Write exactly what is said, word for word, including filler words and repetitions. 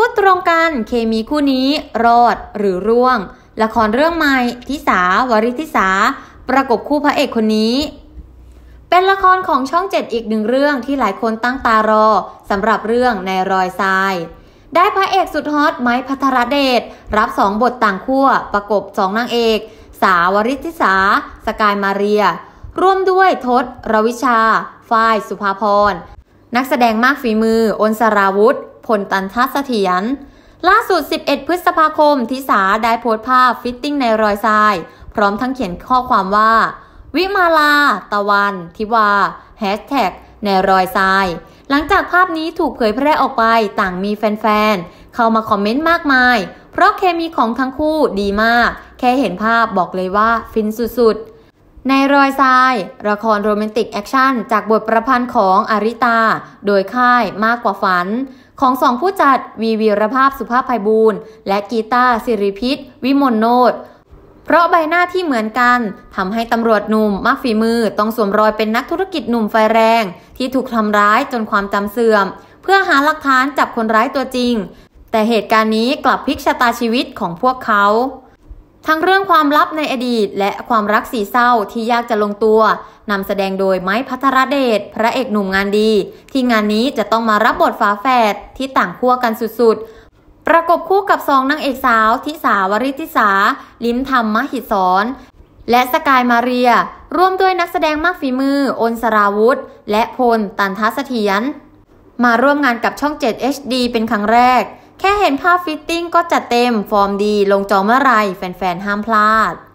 ดตรงกันเคมีคู่นี้รอดหรือร่วงละครเรื่องใหม่ทิสาวริธิสาประกบคู่พระเอกคนนี้เป็นละครของช่องเจ็ดอีกหนึ่งเรื่องที่หลายคนตั้งตารอสำหรับเรื่องในรอยทรายได้พระเอกสุดฮอตไม้ภัทรเดชรับสองบทต่างขั้วประกบสองนางเอกสาวริธิสาสกายมาเรียร่วมด้วยทศรวิชาฝ้ายสุภาพรนักแสดงมากฝีมืออนสราวุธพลตันทัศเสถียรล่าสุดสิบเอ็ดพฤษภาคมทิสาได้โพสต์ภาพฟิตติ้งในรอยทรายพร้อมทั้งเขียนข้อความว่าวิมาลาตะวันทิวาแฮชแท็กในรอยทรายหลังจากภาพนี้ถูกเผยแพร่ออกไปต่างมีแฟนๆเข้ามาคอมเมนต์มากมายเพราะเคมีของทั้งคู่ดีมากแค่เห็นภาพบอกเลยว่าฟินสุดๆในรอยทรายละครโรแมนติกแอคชั่นจากบทประพันธ์ของอาริตาโดยค่ายมากกว่าฝันของสองผู้จัดวีวีรภาพสุภาพไพบูลย์และกีตาร์สิริพิษวิมลโนชเพราะใบหน้าที่เหมือนกันทำให้ตำรวจหนุ่มมากฝีมือต้องสวมรอยเป็นนักธุรกิจหนุ่มไฟแรงที่ถูกทำร้ายจนความจำเสื่อมเพื่อหาหลักฐานจับคนร้ายตัวจริงแต่เหตุการณ์นี้กลับพลิกชะตาชีวิตของพวกเขาทั้งเรื่องความลับในอดีตและความรักสีเศร้าที่ยากจะลงตัวนำแสดงโดยไม้ภัทรเดชพระเอกหนุ่มงานดีที่งานนี้จะต้องมารับบทฝาแฝดที่ต่างขั้วกันสุดๆประกบคู่กับสองนางเอกสาวทิสาวริธิสาลิ้มธรรมมหิศรและสกายมาเรียร่วมด้วยนักแสดงมากฝีมืออนสราวุธและพลตันทัศเสถียรมาร่วมงานกับช่องเจ็ด เอช ดี เป็นครั้งแรกแค่เห็นภาพฟิตติ้งก็จัดเต็มฟอร์มดีลงจอเมื่อไรแฟนๆห้ามพลาด